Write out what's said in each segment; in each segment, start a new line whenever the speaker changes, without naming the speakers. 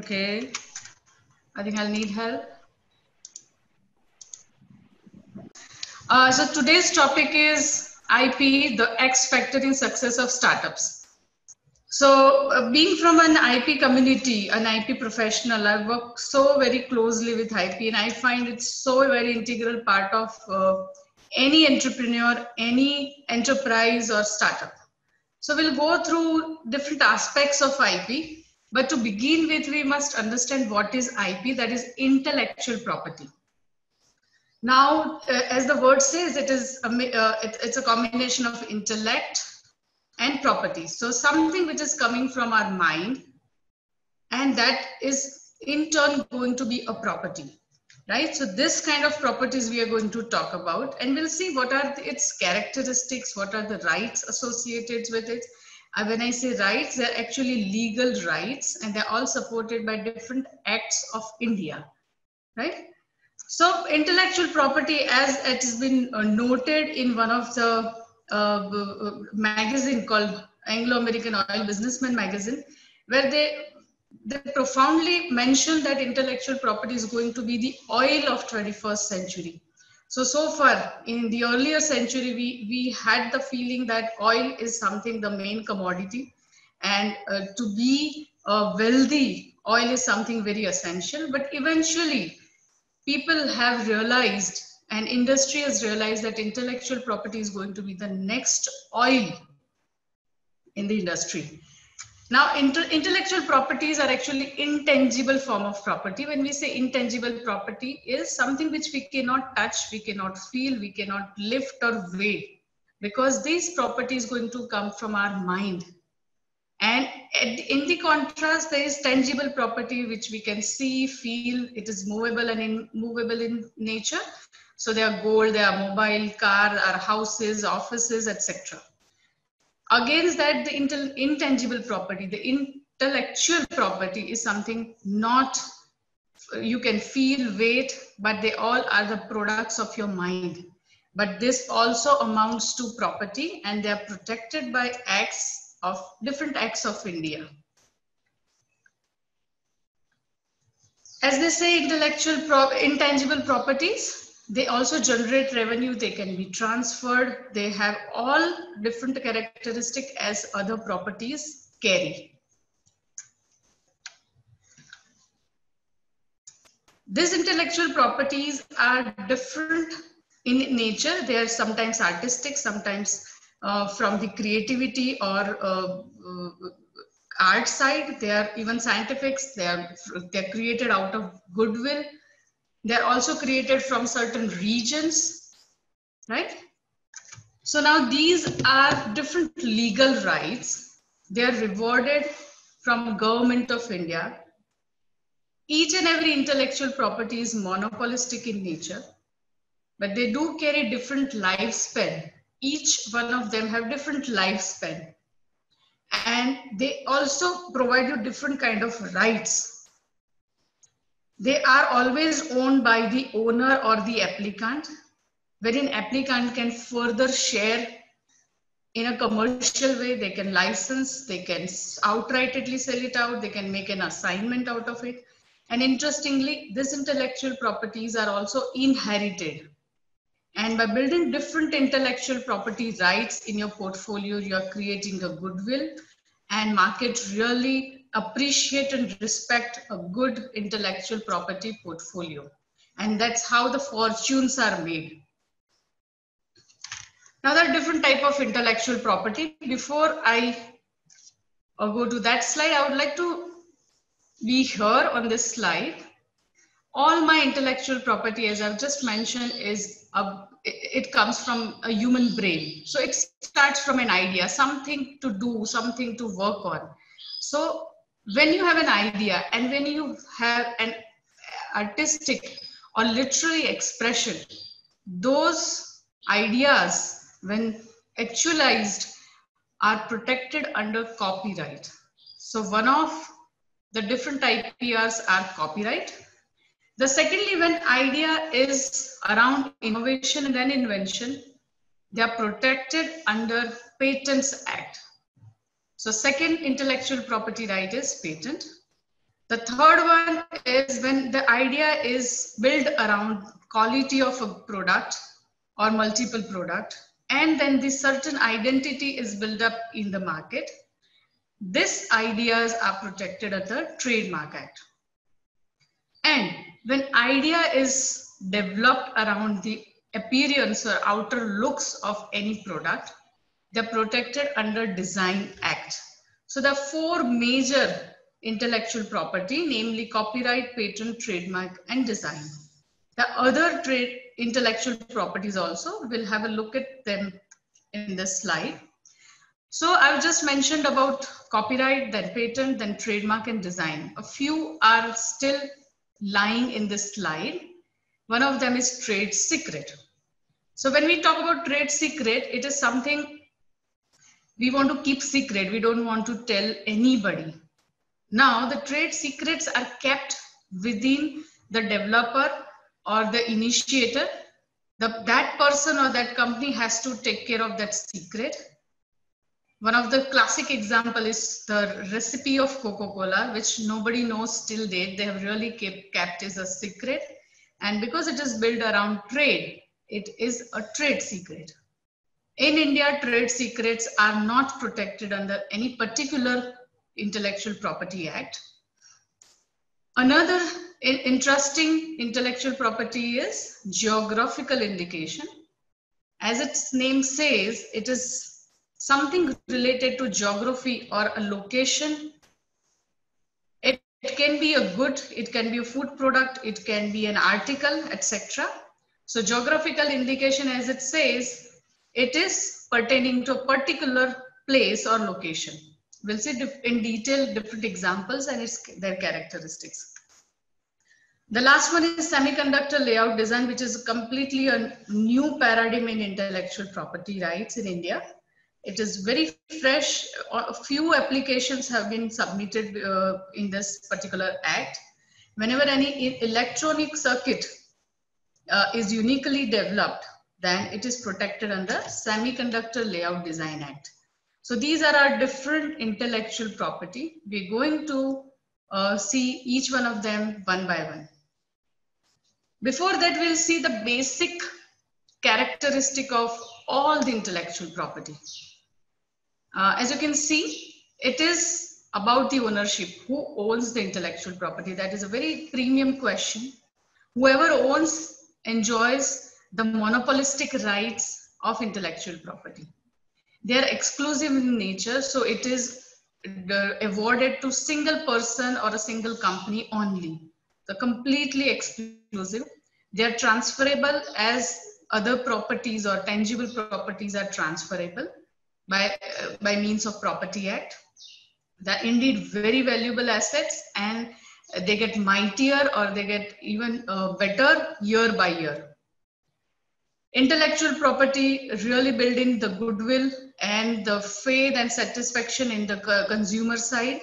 Okay, I think I'll need help. So today's topic is IP, the X factor in success of startups. So being from an IP community, an IP professional, I work so very closely with IP, and I find it's so very integral part of any entrepreneur, any enterprise or startup. So we'll go through different aspects of IP, but to begin with, we must understand what is IP, that is intellectual property. Now, as the word says, it's a combination of intellect and property. So something which is coming from our mind, and that is in turn going to be a property, right? So this kind of properties we are going to talk about, and we'll see what are its characteristics, what are the rights associated with it. When I say rights, they're actually legal rights, and they're all supported by different acts of India, right? So intellectual property, as it has been noted in one of the magazine called Anglo-American Oil Businessman magazine, where they profoundly mentioned that intellectual property is going to be the oil of 21st century. So far in the earlier century, we had the feeling that oil is something, the main commodity, and to be wealthy, oil is something very essential. But eventually, people have realized, and industry has realized, that intellectual property is going to be the next oil in the industry. Now, intellectual properties are actually intangible form of property. When we say intangible property, is something which we cannot touch, we cannot feel, we cannot lift or weigh, because this property is going to come from our mind. And in the contrast, there is tangible property which we can see, feel. It is movable and immovable in nature. So they are gold, they are mobile, car, our houses, offices, etc. Against that, the intangible property, the intellectual property is something not you can feel, weight, but they all are the products of your mind. But this also amounts to property, and they are protected by different acts of India. As they say, intangible properties, they also generate revenue, they can be transferred, they have all different characteristics as other properties carry. These intellectual properties are different in nature. They are sometimes artistic, sometimes from the creativity or art side. They are even scientific. They're created out of goodwill. They're also created from certain regions, right? So now these are different legal rights. They are rewarded from Government of India. Each and every intellectual property is monopolistic in nature, but they do carry different lifespan. Each one of them have different lifespan. And they also provide you different kind of rights. They are always owned by the owner or the applicant, wherein applicant can further share in a commercial way. They can license, they can outrightly sell it out, they can make an assignment out of it. And interestingly, these intellectual properties are also inherited. And by building different intellectual property rights in your portfolio, you are creating a goodwill, and market really appreciate and respect a good intellectual property portfolio. And that's how the fortunes are made. Now there are different type of intellectual property. Before I go to that slide, I would like to be here on this slide. All my intellectual property, as I've just mentioned, it comes from a human brain. So it starts from an idea, something to do, something to work on. So when you have an idea and when you have an artistic or literary expression, those ideas, when actualized, are protected under copyright. So one of the different IPRs are copyright. The secondly, when idea is around innovation and then invention, they are protected under Patents Act. So second intellectual property right is patent. The third one is when the idea is built around quality of a product or multiple product, and then this certain identity is built up in the market. These ideas are protected under the Trademark Act. And when idea is developed around the appearance or outer looks of any product, they're protected under Design Act. So there are four major intellectual property, namely copyright, patent, trademark, and design. The other intellectual properties also, we'll have a look at them in this slide. So I've just mentioned about copyright, then patent, then trademark and design. A few are still lying in this slide. One of them is trade secret. So when we talk about trade secret, it is something we want to keep secret. We don't want to tell anybody. Now the trade secrets are kept within the developer or the initiator. That person or that company has to take care of that secret. One of the classic example is the recipe of Coca-Cola, which nobody knows till date. They have really kept as a secret. And because it is built around trade, it is a trade secret. In India, trade secrets are not protected under any particular Intellectual Property Act. Another interesting intellectual property is geographical indication. As its name says, it is something related to geography or a location. It can be a good, it can be a food product, it can be an article, etc. So geographical indication, as it says, it is pertaining to a particular place or location. We'll see in detail different examples and their characteristics. The last one is semiconductor layout design, which is completely a new paradigm in intellectual property rights in India. It is very fresh. A few applications have been submitted in this particular act. Whenever any electronic circuit is uniquely developed, then it is protected under Semiconductor Layout Design Act. So these are our different intellectual property. We're going to see each one of them one by one. Before that, we'll see the basic characteristic of all the intellectual property. As you can see, it is about the ownership. Who owns the intellectual property? That is a very premium question. Whoever owns enjoys the monopolistic rights of intellectual property. They are exclusive in nature, so it is awarded to single person or a single company only. So completely exclusive. They are transferable as other properties or tangible properties are transferable by means of Property Act. They're indeed very valuable assets, and they get mightier or they get even better year by year. Intellectual property really building the goodwill and the faith and satisfaction in the consumer side.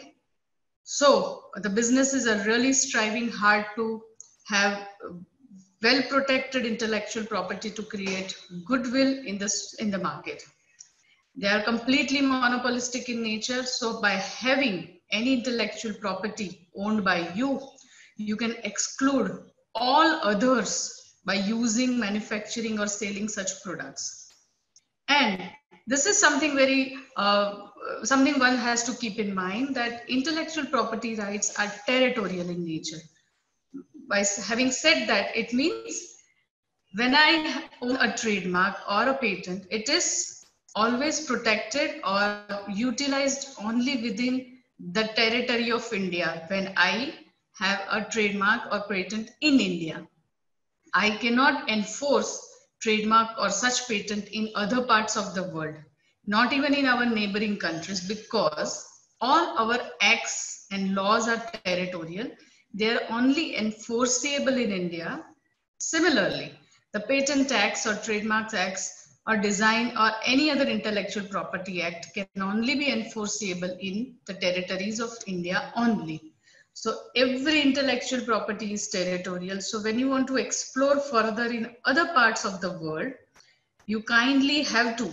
So the businesses are really striving hard to have well protected intellectual property to create goodwill in the market. They are completely monopolistic in nature. So by having any intellectual property owned by you, you can exclude all others by using, manufacturing or selling such products. And this is something very, something one has to keep in mind, that intellectual property rights are territorial in nature. By having said that, it means when I own a trademark or a patent, it is always protected or utilized only within the territory of India. When I have a trademark or patent in India, I cannot enforce trademark or such patent in other parts of the world, not even in our neighboring countries, because all our acts and laws are territorial. They are only enforceable in India. Similarly, the Patent Acts or Trademarks Acts or design or any other intellectual property act can only be enforceable in the territories of India only. So every intellectual property is territorial. So when you want to explore further in other parts of the world, you kindly have to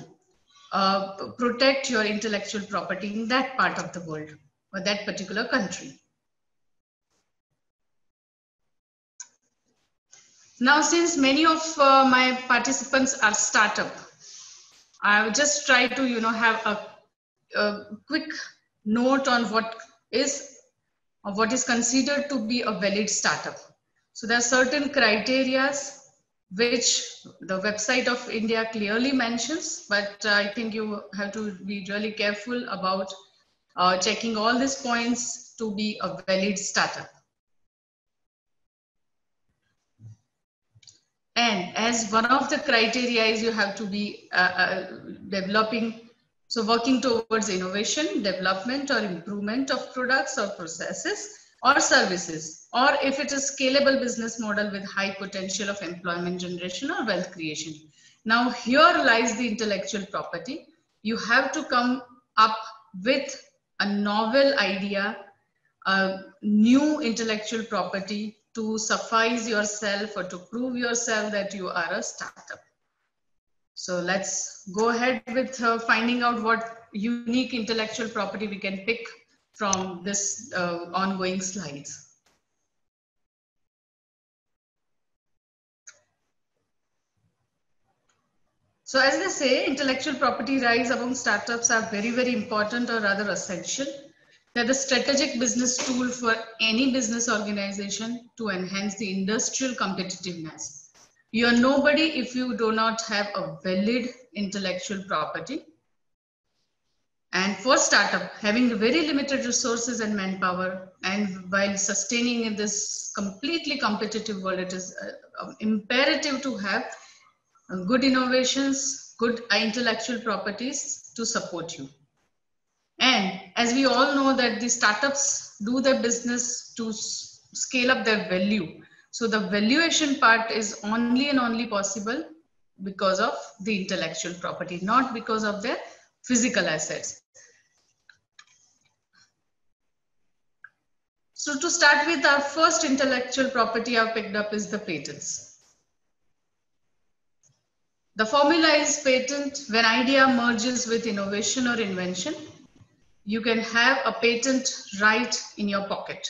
protect your intellectual property in that part of the world or that particular country. Now, since many of my participants are startup, I will just try to, have a quick note on what is considered to be a valid startup. So there are certain criterias which the website of India clearly mentions, but I think you have to be really careful about checking all these points to be a valid startup. And as one of the criteria is you have to be working towards innovation, development or improvement of products or processes or services, or if it is scalable business model with high potential of employment generation or wealth creation. Now here lies the intellectual property. You have to come up with a novel idea, a new intellectual property to suffice yourself or to prove yourself that you are a startup. So let's go ahead with finding out what unique intellectual property we can pick from this ongoing slides. So as they say, intellectual property rights among startups are very, very important, or rather essential. They're the strategic business tool for any business organization to enhance the industrial competitiveness. You are nobody if you do not have a valid intellectual property. And for startup, having very limited resources and manpower, and while sustaining in this completely competitive world, it is imperative to have good innovations, good intellectual properties to support you. And as we all know that the startups do their business to scale up their value. So the valuation part is only and only possible because of the intellectual property, not because of their physical assets. So to start with, our first intellectual property I've picked up is the patents. The formula is patent. When idea merges with innovation or invention, you can have a patent right in your pocket.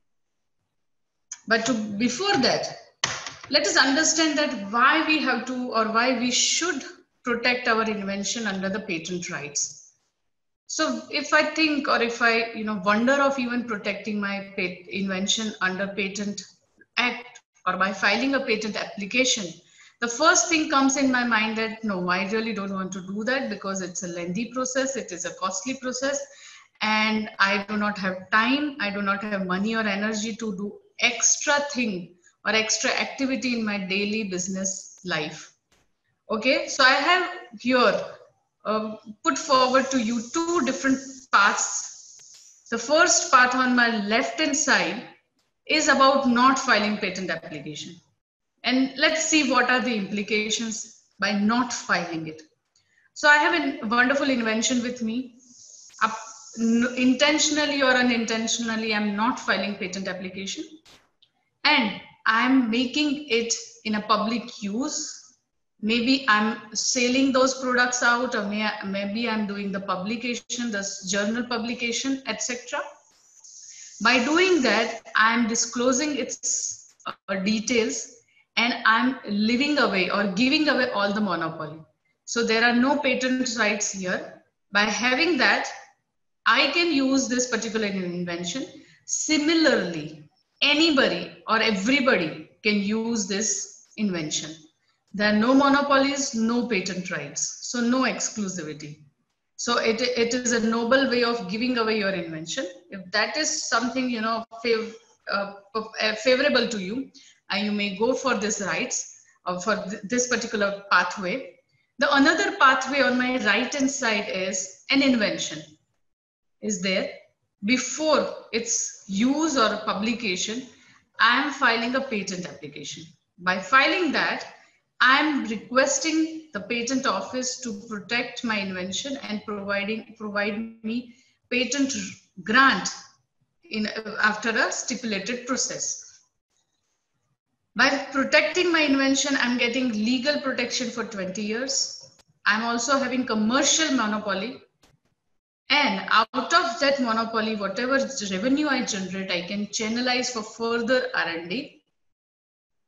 But before that, let us understand that why we have to, or why we should protect our invention under the patent rights. So if I think, or if I wonder of even protecting my invention under Patent Act or by filing a patent application, the first thing comes in my mind that no, I really don't want to do that because it's a lengthy process, it is a costly process, and I do not have time, I do not have money or energy to do extra thing or extra activity in my daily business life. Okay, so I have here put forward to you two different paths. The first path on my left hand side is about not filing patent application. And let's see what are the implications by not filing it. So I have a wonderful invention with me. Intentionally or unintentionally, I'm not filing patent application. And I'm making it in a public use. Maybe I'm selling those products out, or maybe I'm doing the publication, this journal publication, etc. By doing that, I'm disclosing its details, and I'm leaving away or giving away all the monopoly. So there are no patent rights here. By having that, I can use this particular invention. Similarly, anybody or everybody can use this invention. There are no monopolies, no patent rights, so no exclusivity. So it is a noble way of giving away your invention. If that is something favorable to you, and you may go for this rights for this particular pathway. The another pathway on my right hand side is an invention is there. Before its use or publication, I am filing a patent application. By filing that, I am requesting the patent office to protect my invention and provide me patent grant after a stipulated process. By protecting my invention, I'm getting legal protection for 20 years. I'm also having commercial monopoly. And out of that monopoly, whatever revenue I generate, I can channelize for further R&D.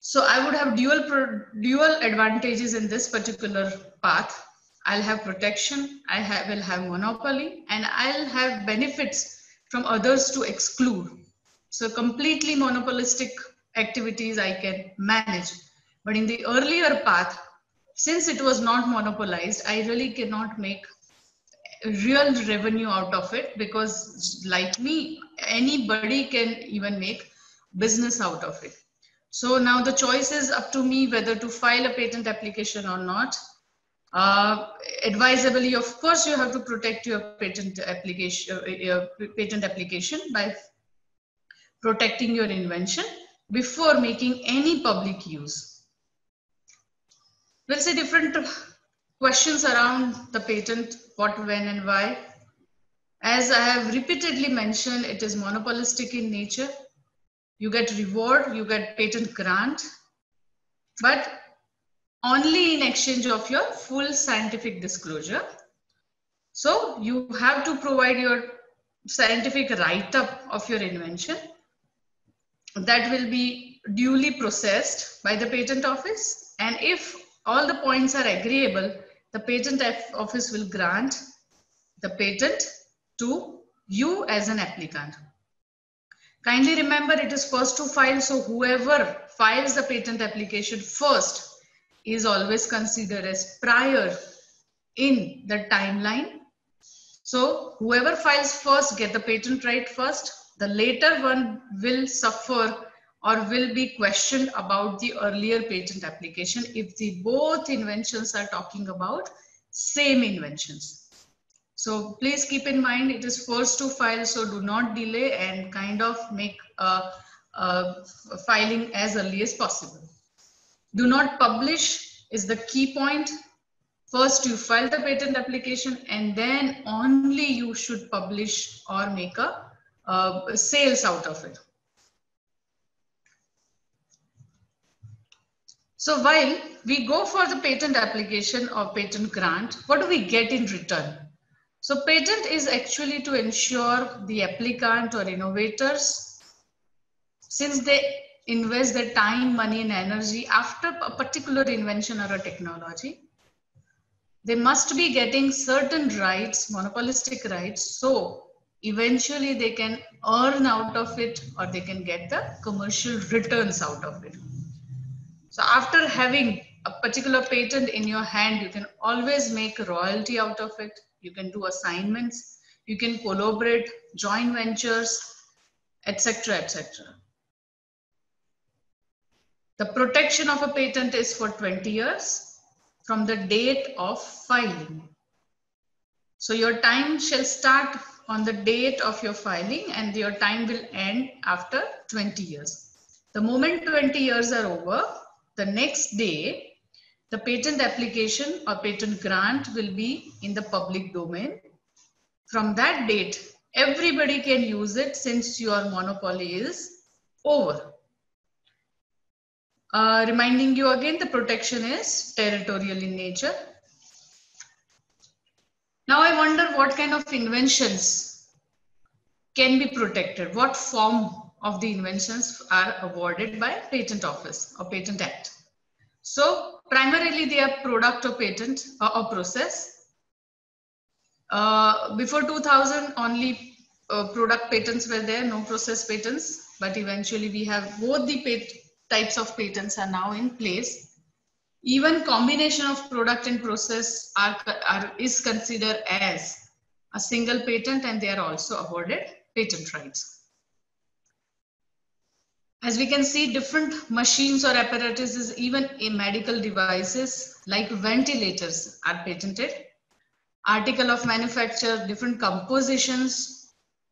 So I would have dual advantages in this particular path. I'll have protection, will have monopoly, and I'll have benefits from others to exclude. So completely monopolistic activities I can manage. But in the earlier path, since it was not monopolized, I really cannot make real revenue out of it, because like me, anybody can even make business out of it. So now the choice is up to me whether to file a patent application or not. Advisably, of course, you have to protect your patent application by protecting your invention before making any public use. We'll see different questions around the patent, what, when, and why. As I have repeatedly mentioned, it is monopolistic in nature. You get reward, you get patent grant, but only in exchange of your full scientific disclosure. So you have to provide your scientific write-up of your invention that will be duly processed by the patent office. And if all the points are agreeable, the patent office will grant the patent to you as an applicant. Kindly remember, it is first to file, so whoever files the patent application first is always considered as prior in the timeline. So whoever files first get the patent right first. The later one will suffer or will be questioned about the earlier patent application if the both inventions are talking about same inventions. So please keep in mind, it is first to file, so do not delay and kind of make filing as early as possible. Do not publish is the key point. First you file the patent application and then only you should publish or make a sales out of it. So while we go for the patent application or patent grant, what do we get in return? So patent is actually to ensure the applicant or innovators, since they invest their time, money, and energy after a particular invention or a technology, they must be getting certain rights, monopolistic rights, so eventually they can earn out of it or they can get the commercial returns out of it. So after having a particular patent in your hand, you can always make a royalty out of it. You can do assignments, you can collaborate, joint ventures, etc., etc. The protection of a patent is for 20 years from the date of filing. So your time shall start on the date of your filing and your time will end after 20 years. The moment 20 years are over, the next day, the patent application or patent grant will be in the public domain. From that date, everybody can use it since your monopoly is over. Reminding you again, the protection is territorial in nature. Now I wonder what kind of inventions can be protected. What form of the inventions are awarded by Patent Office or Patent Act. So primarily they are product or patent or process. Before 2000, only product patents were there, no process patents. But eventually we have both the types of patents are now in place. Even combination of product and process is considered as a single patent and they are also awarded patent rights. As we can see, different machines or apparatuses, even in medical devices like ventilators are patented. Article of manufacture, different compositions.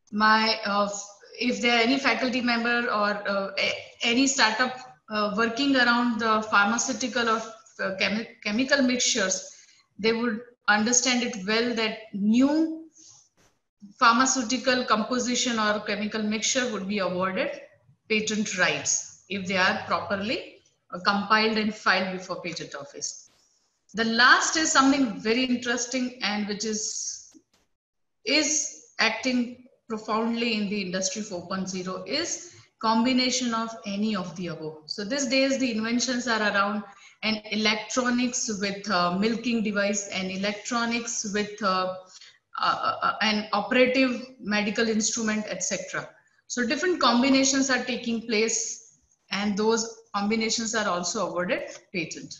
If there are any faculty member or any startup working around the pharmaceutical or chemical mixtures, they would understand it well that new pharmaceutical composition or chemical mixture would be awarded patent rights if they are properly compiled and filed before Patent Office. The last is something very interesting and which is acting profoundly in the Industry 4.0 is combination of any of the above. So these days the inventions are around an electronics with milking device, and electronics with an operative medical instrument, etc. So different combinations are taking place, and those combinations are also awarded patent.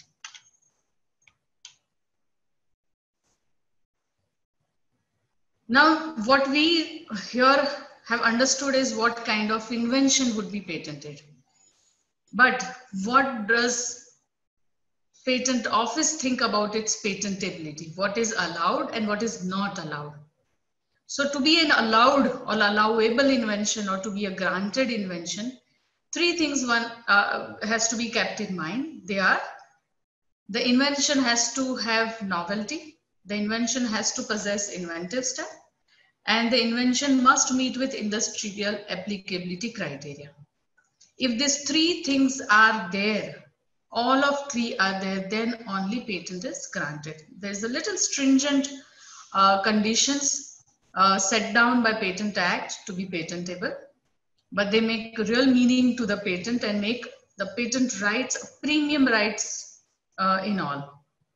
Now, what we here have understood is what kind of invention would be patented. But what does patent office think about its patentability? What is allowed and what is not allowed? So to be an allowed or allowable invention, or to be a granted invention, three things one has to be kept in mind. They are: the invention has to have novelty, the invention has to possess inventive step, and the invention must meet with industrial applicability criteria. If these three things are there, all of three are there, then only patent is granted. There's a little stringent conditions set down by Patent Act to be patentable, but they make real meaning to the patent and make the patent rights premium rights in all.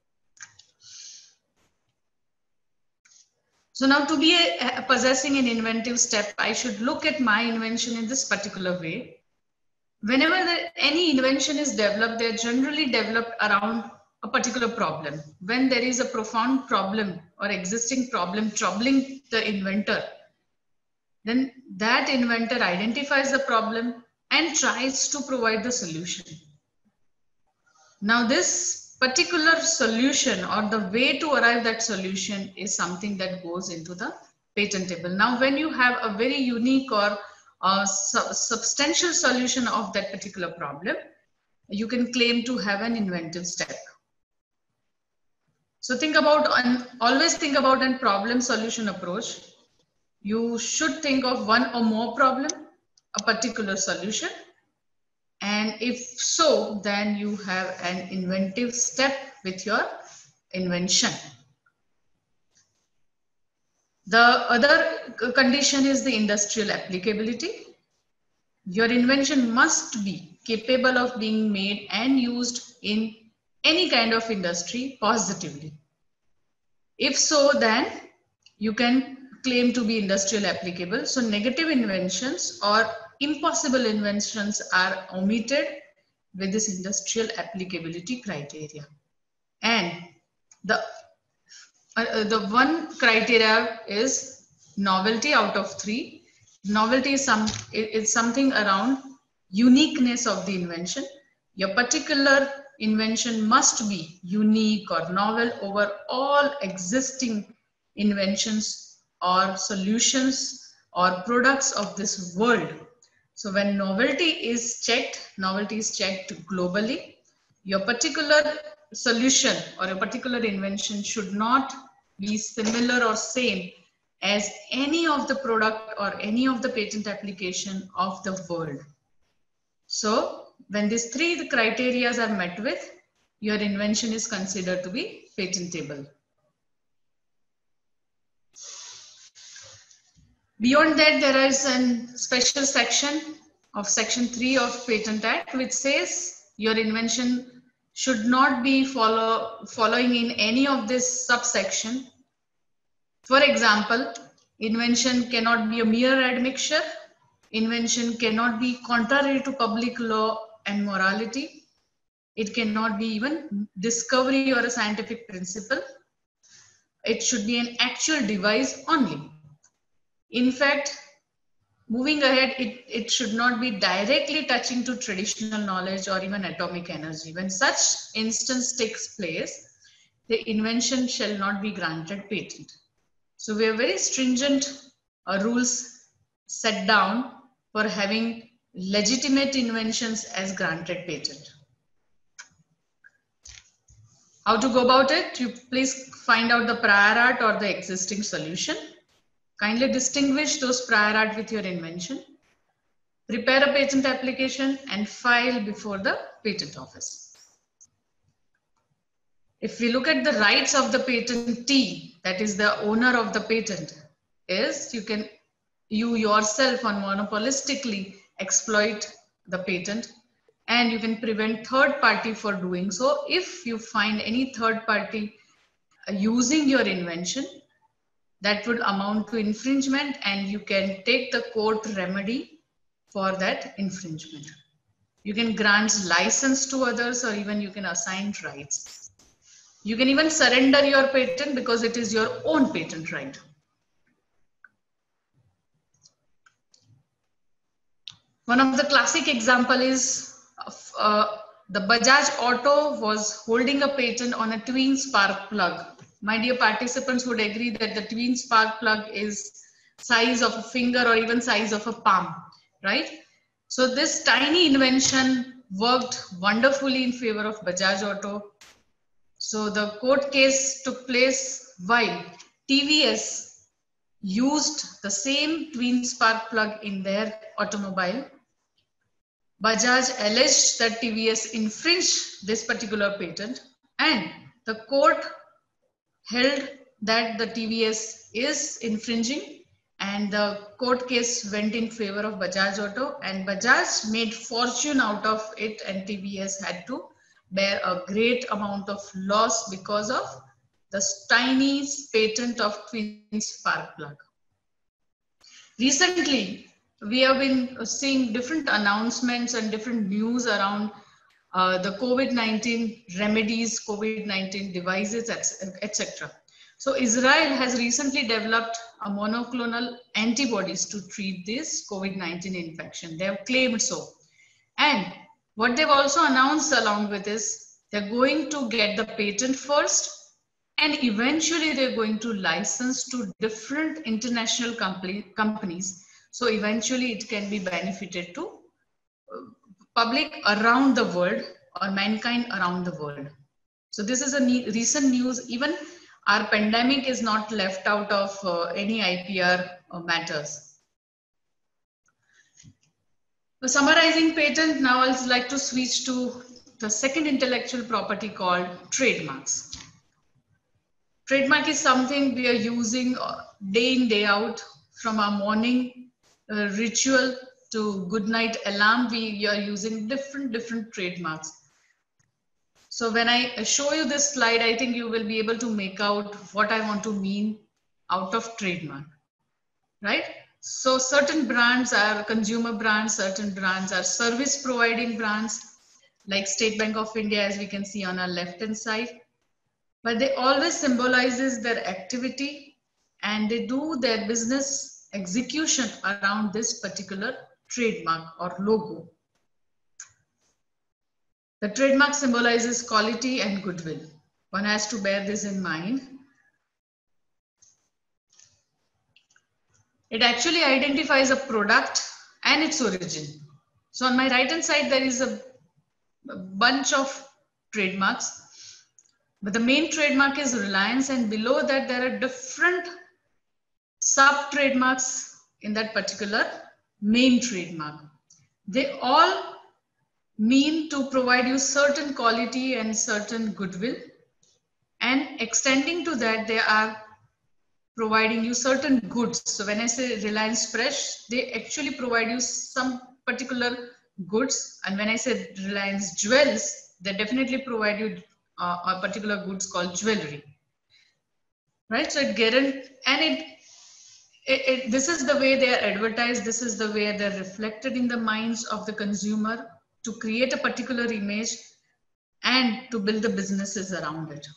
So now, to be possessing an inventive step, I should look at my invention in this particular way. Whenever any invention is developed, they're generally developed around a particular problem. When there is a profound problem or existing problem troubling the inventor, then that inventor identifies the problem and tries to provide the solution. Now, this particular solution or the way to arrive that solution is something that goes into the patentable. Now, when you have a very unique or substantial solution of that particular problem, you can claim to have an inventive step. So think about, always think about a problem solution approach. You should think of one or more problem, a particular solution. And if so, then you have an inventive step with your invention. The other condition is the industrial applicability. Your invention must be capable of being made and used in any kind of industry positively. If so, then you can claim to be industrial applicable. So negative inventions or impossible inventions are omitted with this industrial applicability criteria. And the one criteria is novelty out of three. Novelty is something around uniqueness of the invention. Your particular invention must be unique or novel over all existing inventions or solutions or products of this world. So when novelty is checked globally. Your particular solution or a particular invention should not be similar or same as any of the product or any of the patent application of the world. So when these three criteria are met with, your invention is considered to be patentable. Beyond that, there is a special section of Section 3 of Patent Act, which says your invention should not be following in any of this subsection. For example, invention cannot be a mere admixture. Invention cannot be contrary to public law and morality. It cannot be even discovery or a scientific principle. It should be an actual device only. In fact, moving ahead, it should not be directly touching to traditional knowledge or even atomic energy. When such instance takes place, the invention shall not be granted patent. So we have very stringent rules set down for having legitimate inventions as granted patent. How to go about it? You please find out the prior art or the existing solution. Kindly distinguish those prior art with your invention. Prepare a patent application and file before the patent office. If we look at the rights of the patentee, that is the owner of the patent, is you yourself monopolistically exploit the patent, and you can prevent third party for doing so. If you find any third party using your invention, that would amount to infringement, and you can take the court remedy for that infringement. You can grant license to others, or even you can assign rights. You can even surrender your patent because it is your own patent right. One of the classic example is the Bajaj Auto was holding a patent on a twin spark plug. My dear participants would agree that the twin spark plug is size of a finger or even size of a palm, right? So this tiny invention worked wonderfully in favor of Bajaj Auto. So the court case took place while TVS used the same twin spark plug in their automobile. Bajaj alleged that TVS infringed this particular patent, and the court held that the TVS is infringing, and the court case went in favor of Bajaj Auto, and Bajaj made fortune out of it, and TVS had to bear a great amount of loss because of the tiny patent of twin spark plug. Recently, we have been seeing different announcements and different news around the COVID-19 remedies, COVID-19 devices, etc. So Israel has recently developed a monoclonal antibodies to treat this COVID-19 infection. They have claimed so. And what they've also announced along with this, they're going to get the patent first, and eventually they're going to license to different international companies. So eventually it can be benefited to public around the world, or mankind around the world. So this is a recent news. Even our pandemic is not left out of any IPR matters. So summarizing patent, now I'd like to switch to the second intellectual property called trademarks. Trademark is something we are using day in, day out, from our morning ritual to good night alarm. We are using different trademarks. So when I show you this slide, I think you will be able to make out what I want to mean out of trademark, right? So certain brands are consumer brands, certain brands are service providing brands, like State Bank of India, as we can see on our left hand side. But they always symbolizes their activity, and they do their business execution around this particular trademark or logo. The trademark symbolizes quality and goodwill. One has to bear this in mind. It actually identifies a product and its origin. So on my right hand side, there is a bunch of trademarks. But the main trademark is Reliance, and below that there are different sub-trademarks in that particular main trademark. They all mean to provide you certain quality and certain goodwill, and extending to that, they are providing you certain goods. So when I say Reliance Fresh, they actually provide you some particular goods, and when I say Reliance Jewels, they definitely provide you a particular goods called jewelry, right? So it guarantees, and this is the way they are advertised. This is the way they're reflected in the minds of the consumer to create a particular image and to build the businesses around it.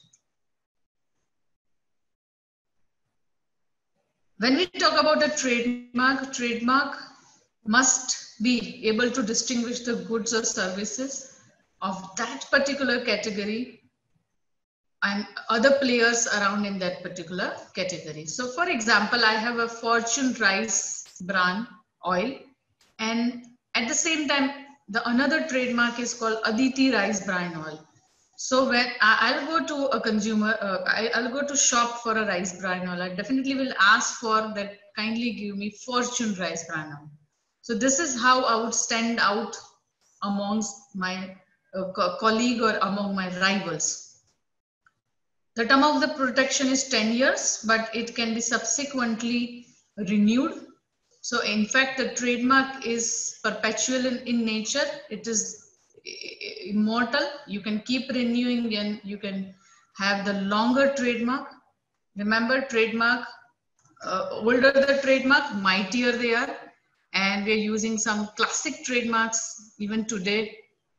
When we talk about a trademark must be able to distinguish the goods or services of that particular category and other players around in that particular category. So for example, I have a Fortune Rice Bran oil, and at the same time, the another trademark is called Aditi Rice Bran oil. So when I'll go to a consumer, I'll go to shop for a rice bran oil, I definitely will ask for that, kindly give me Fortune Rice Bran oil. So this is how I would stand out amongst my colleague or among my rivals. The term of the protection is 10 years, but it can be subsequently renewed. So in fact, the trademark is perpetual in nature. It is immortal. You can keep renewing and you can have the longer trademark. Remember, trademark, older the trademark, mightier they are. And we're using some classic trademarks even today,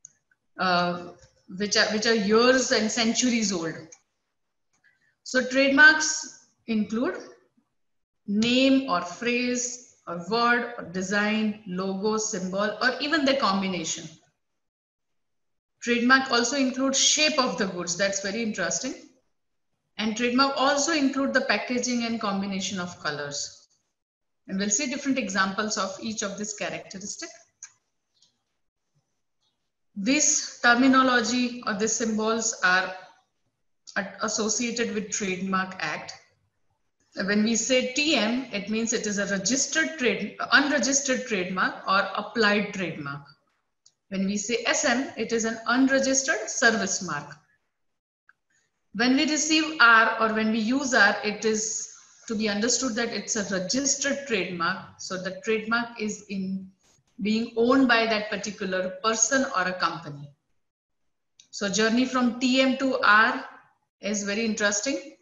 which are years and centuries old. So trademarks include name or phrase or word or design, logo, symbol, or even the combination. Trademark also includes shape of the goods. That's very interesting. And trademark also include the packaging and combination of colors. And we'll see different examples of each of these characteristics. This terminology or these symbols are associated with Trademark Act. When we say TM, it means it is a registered unregistered trademark or applied trademark. When we say SM, it is an unregistered service mark. When we receive R or when we use R, it is to be understood that it's a registered trademark. So the trademark is being owned by that particular person or a company. So journey from TM to R is very interesting.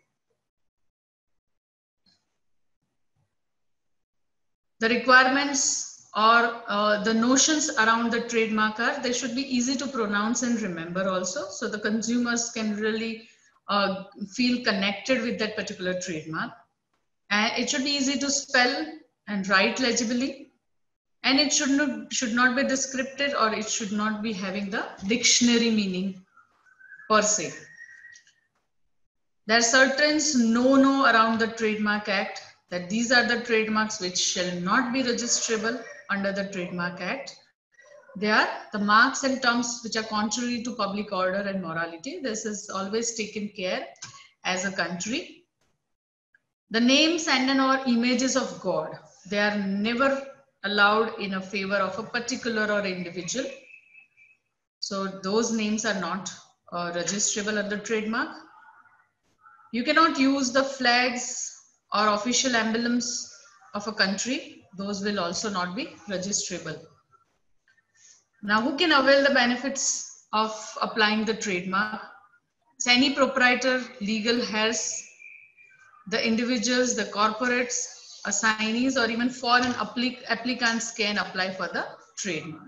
The requirements or the notions around the trademark are, they should be easy to pronounce and remember also. So the consumers can really feel connected with that particular trademark. And it should be easy to spell and write legibly. And it should not be descriptive, or it should not be having the dictionary meaning per se. There are certain no around the Trademark Act, that these are the trademarks which shall not be registrable under the Trademark Act. They are the marks and terms which are contrary to public order and morality. This is always taken care as a country. The names and or images of God, they are never allowed in a favor of a particular or individual. So those names are not registrable under trademark. You cannot use the flags or official emblems of a country. Those will also not be registrable. Now, who can avail the benefits of applying the trademark? So any proprietor, legal heirs, the individuals, the corporates, assignees, or even foreign applicants can apply for the trademark.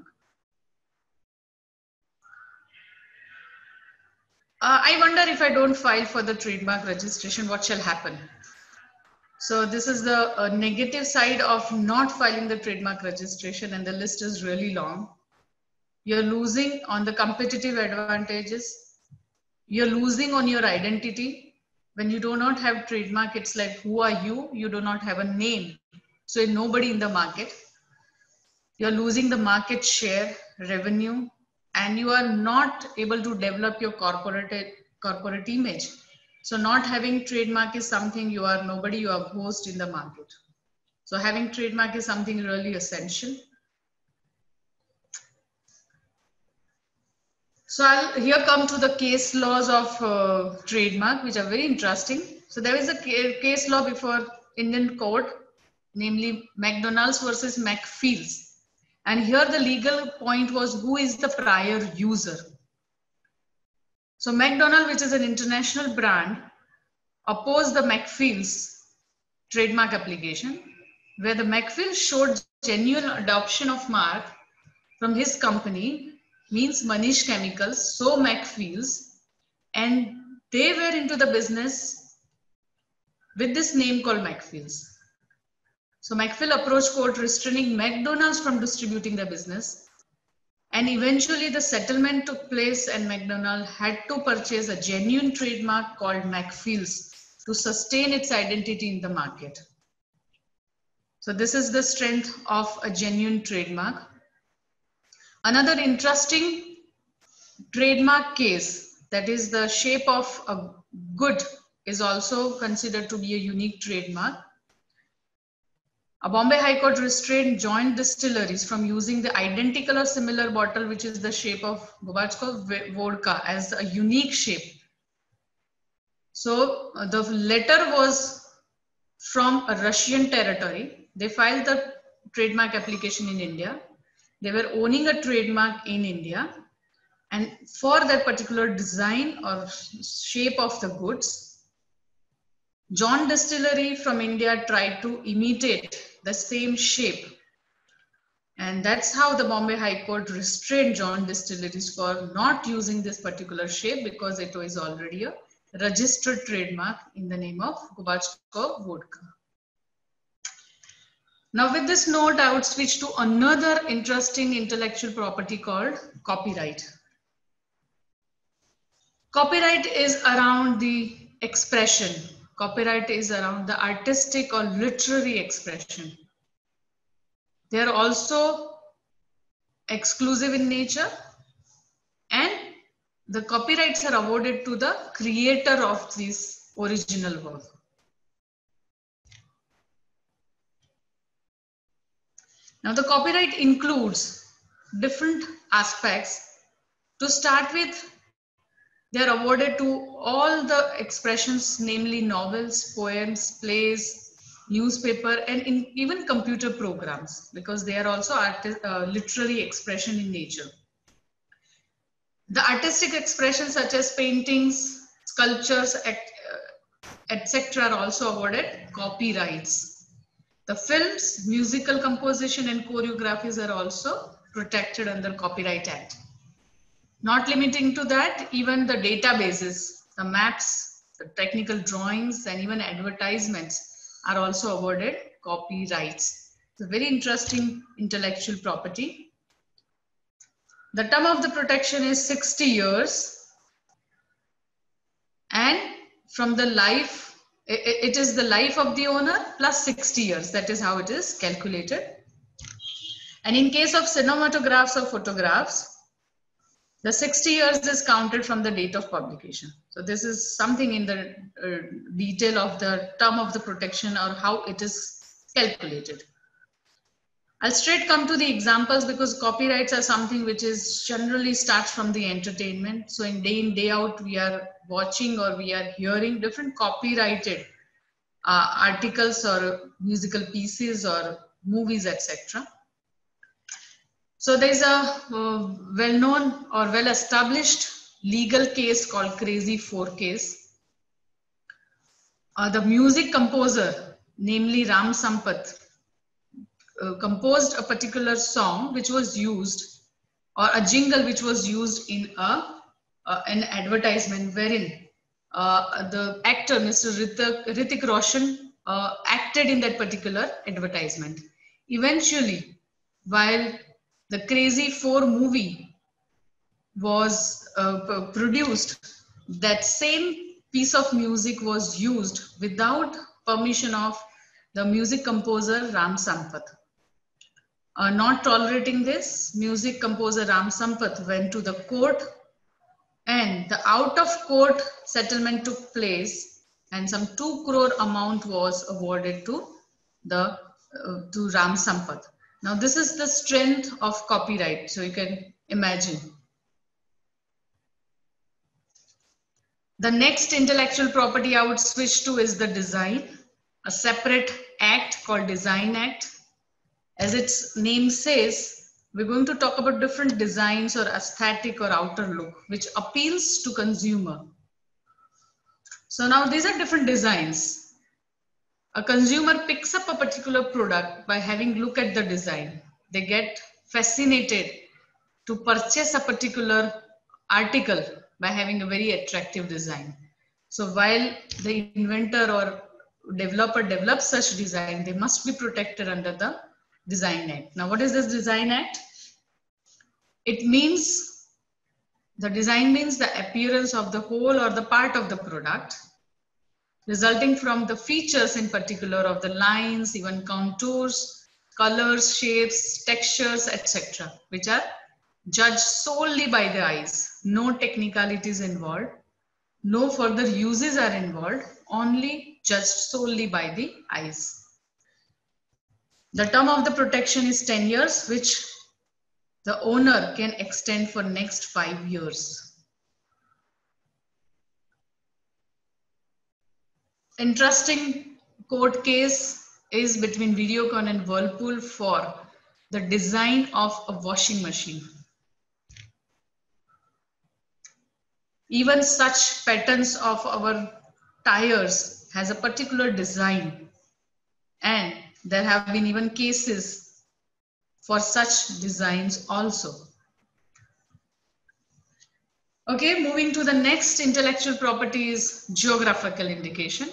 I wonder, if I don't file for the trademark registration, what shall happen? So this is the negative side of not filing the trademark registration, and the list is really long. You're losing on the competitive advantages. You're losing on your identity. When you do not have trademark, it's like, who are you? You do not have a name. So you're nobody in the market. You're losing the market share, revenue, and you are not able to develop your corporate image. So not having trademark is something, you are nobody, you are ghost in the market. So having trademark is something really essential. So I'll here come to the case laws of trademark, which are very interesting. So there is a case law before Indian court, namely McDonald's versus McPhil's. And here the legal point was, who is the prior user? So McDonald, which is an international brand, opposed the McPhil's trademark application, where the McPhill showed genuine adoption of mark from his company, means Manish Chemicals, so McPhil's, and they were into the business with this name called McPhil's. So McPhill approached court restraining McDonald's from distributing the business. And eventually the settlement took place, and McDonald had to purchase a genuine trademark called McPhil's to sustain its identity in the market. So this is the strength of a genuine trademark. Another interesting trademark case, that is the shape of a good, is also considered to be a unique trademark. A Bombay High Court restrained joint distilleries from using the identical or similar bottle, which is the shape of Gobatsko vodka, as a unique shape. So the letter was from a Russian territory. They filed the trademark application in India. They were owning a trademark in India. And for that particular design or shape of the goods, John Distillery from India tried to imitate the same shape. And that's how the Bombay High Court restrained John Distilleries for not using this particular shape, because it was already a registered trademark in the name of Kubachkov vodka. Now with this note, I would switch to another interesting intellectual property called copyright. Copyright is around the expression. Copyright is around the artistic or literary expression. They are also exclusive in nature, and the copyrights are awarded to the creator of this original work. Now the copyright includes different aspects. To start with, they are awarded to all the expressions, namely novels, poems, plays, newspaper, and even computer programs, because they are also literary expression in nature. The artistic expressions such as paintings, sculptures, etc. are also awarded copyrights. The films, musical composition, and choreographies are also protected under Copyright Act. Not limiting to that, even the databases, the maps, the technical drawings, and even advertisements are also awarded copyrights. It's a very interesting intellectual property. The term of the protection is 60 years. And from the life, it is the life of the owner plus 60 years. That is how it is calculated. And in case of cinematographs or photographs, the 60 years is counted from the date of publication. So this is something in the detail of the term of the protection or how it is calculated. I'll straight come to the examples, because copyrights are something which is generally starts from the entertainment. So in day out, we are watching or we are hearing different copyrighted articles or musical pieces or movies, etc. So there's a well-known or well-established legal case called Crazy 4 case. The music composer, namely Ram Sampath, composed a particular song which was used, or a jingle which was used in an advertisement wherein the actor Mr. Hrithik Roshan acted in that particular advertisement. Eventually, while the Crazy 4 movie was produced, that same piece of music was used without permission of the music composer Ram Sampath. Not tolerating this, music composer Ram Sampath went to the court, and the out-of-court settlement took place, and some 2 crore amount was awarded to Ram Sampath. Now, this is the strength of copyright. So you can imagine. The next intellectual property I would switch to is the design, a separate act called Design Act. As its name says, we're going to talk about different designs or aesthetic or outer look, which appeals to consumer. So now these are different designs. A consumer picks up a particular product by having a look at the design. They get fascinated to purchase a particular article by having a very attractive design. So while the inventor or developer develops such design, they must be protected under the Design Act. Now, what is this Design Act? It means, the design means the appearance of the whole or the part of the product, resulting from the features in particular of the lines, even contours, colors, shapes, textures, etc., which are judged solely by the eyes. No technicalities involved, no further uses are involved, only judged solely by the eyes. The term of the protection is 10 years, which the owner can extend for next 5 years. Interesting court case is between Videocon and Whirlpool for the design of a washing machine. Even such patterns of our tires has a particular design, and there have been even cases for such designs also. Okay, moving to the next intellectual property is geographical indication.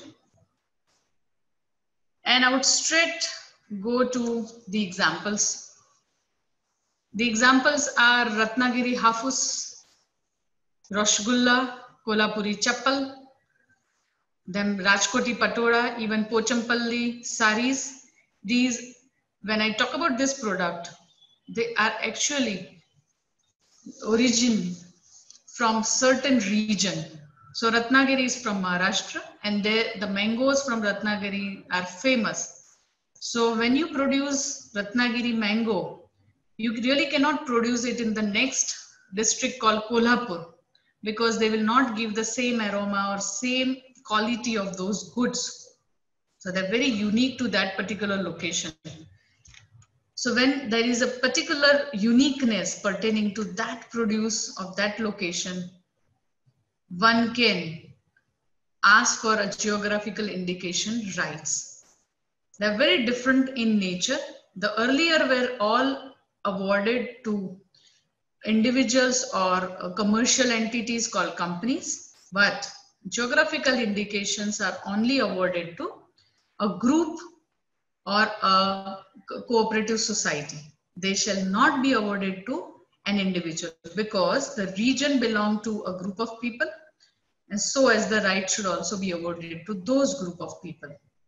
And I would straight go to the examples. The examples are Ratnagiri Hafus, Rasgulla, Kolhapuri Chappal, then Rajkoti Patoda, even Pochampalli saris. These, when I talk about this product, they are actually origin from certain region. So Ratnagiri is from Maharashtra, and the mangoes from Ratnagiri are famous. So when you produce Ratnagiri mango, you really cannot produce it in the next district called Kolhapur, because they will not give the same aroma or same quality of those goods. So they're very unique to that particular location. So when there is a particular uniqueness pertaining to that produce of that location, one can ask for a geographical indication rights. They're very different in nature. The earlier were all awarded to individuals or commercial entities called companies, but geographical indications are only awarded to a group or a cooperative society. They shall not be awarded to an individual, because the region belongs to a group of people, and so as the right should also be awarded to those group of people.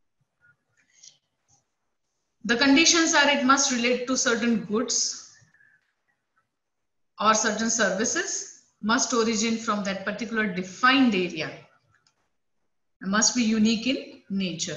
The conditions are it must relate to certain goods or certain services, must origin from that particular defined area, and must be unique in nature.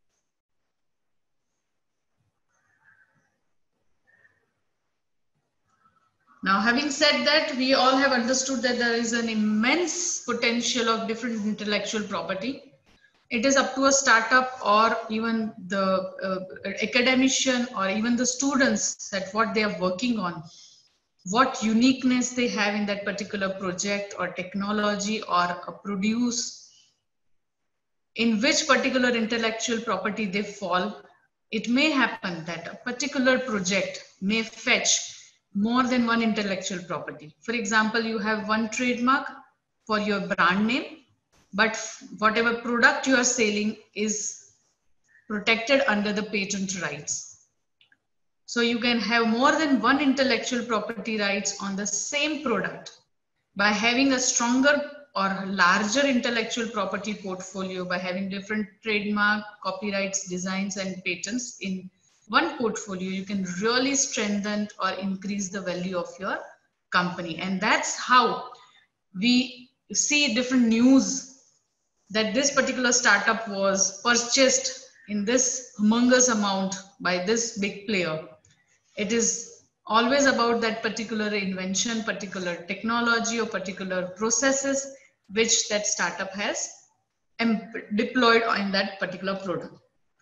Now, having said that, we all have understood that there is an immense potential of different intellectual property. It is up to a startup or even the academician or even the students that what they are working on, what uniqueness they have in that particular project or technology or a produce, in which particular intellectual property they fall. It may happen that a particular project may fetch more than one intellectual property. For example, you have one trademark for your brand name, but whatever product you are selling is protected under the patent rights. So you can have more than one intellectual property rights on the same product by having a stronger or larger intellectual property portfolio, by having different trademark, copyrights, designs, and patents in one portfolio. You can really strengthen or increase the value of your company. And that's how we see different news that this particular startup was purchased in this humongous amount by this big player. It is always about that particular invention, particular technology, or particular processes which that startup has deployed in that particular product.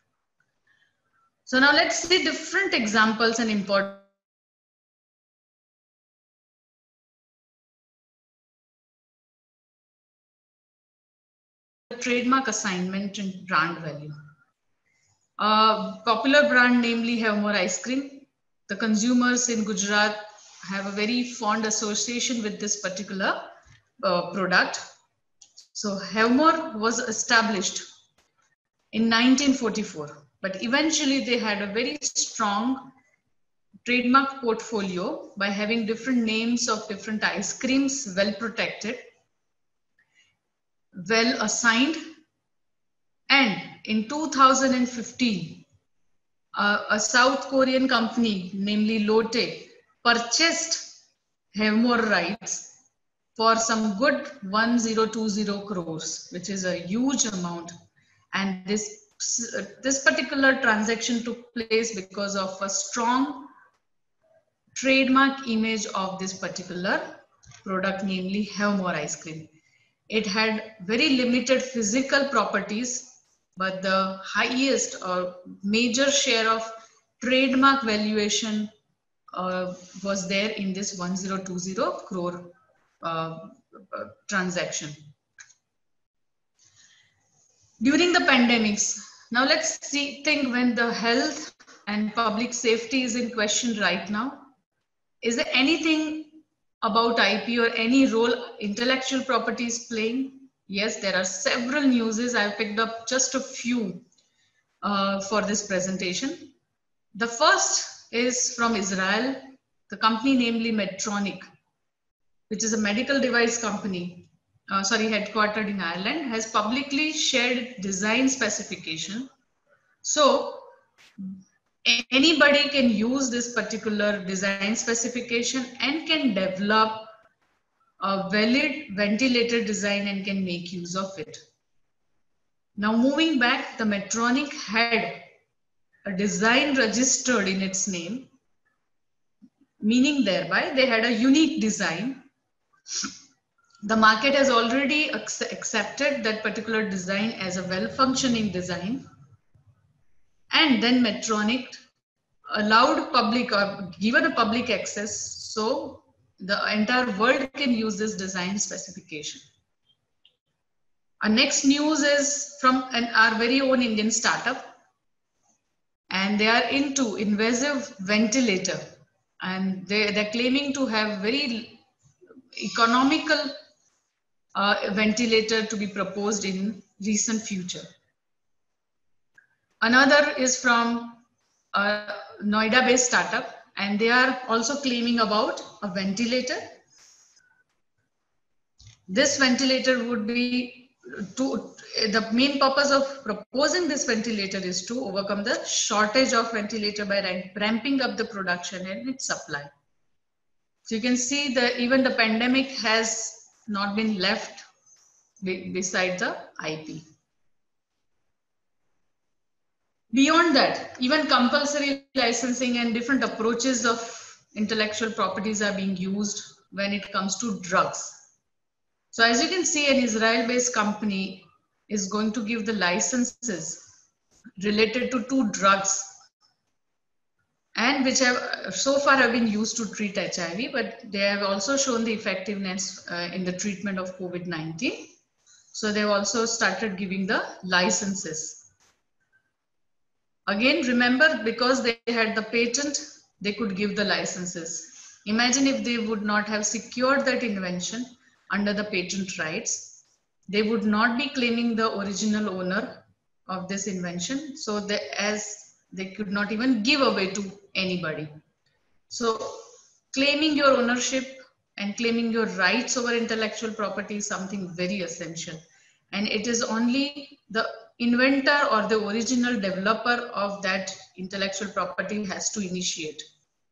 So now let's see different examples and important trademark assignment and brand value. Popular brand, namely Havemore ice cream. The consumers in Gujarat have a very fond association with this particular product. So Havemore was established in 1944, but eventually they had a very strong trademark portfolio by having different names of different ice creams, well protected, well assigned. And in 2015, a South Korean company, namely Lotte, purchased Havemore rights for some good 1020 crores, which is a huge amount. And this particular transaction took place because of a strong trademark image of this particular product, namely Havemore ice cream. It had very limited physical properties, but the highest or major share of trademark valuation was there in this 1020 crore transaction. During the pandemics, now let's think when the health and public safety is in question right now. Is there anything about IP or any role intellectual property is playing? Yes, there are several newses. I've picked up just a few for this presentation. The first is from Israel, the company namely Medtronic, which is a medical device company, headquartered in Ireland, has publicly shared design specification. So anybody can use this particular design specification and can develop a valid ventilator design and can make use of it. Now moving back, the Medtronic had a design registered in its name, meaning thereby they had a unique design. The market has already accepted that particular design as a well-functioning design. And then Medtronic allowed public or given a public access, so the entire world can use this design specification. Our next news is from our very own Indian startup, and they are into invasive ventilator, and they're claiming to have very economical ventilator to be proposed in recent future. Another is from a Noida-based startup, and they are also claiming about a ventilator. This ventilator would be the main purpose of proposing this ventilator is to overcome the shortage of ventilator by ramping up the production and its supply. So you can see that even the pandemic has not been left beside the IP. Beyond that, even compulsory licensing and different approaches of intellectual properties are being used when it comes to drugs. So as you can see, an Israel-based company is going to give the licenses related to 2 drugs, and which have so far have been used to treat HIV, but they have also shown the effectiveness in the treatment of COVID-19. So they've also started giving the licenses. Again, remember, because they had the patent, they could give the licenses. Imagine if they would not have secured that invention under the patent rights, they would not be claiming the original owner of this invention. So they could not even give away to anybody. So claiming your ownership and claiming your rights over intellectual property is something very essential. And it is only the inventor or the original developer of that intellectual property has to initiate.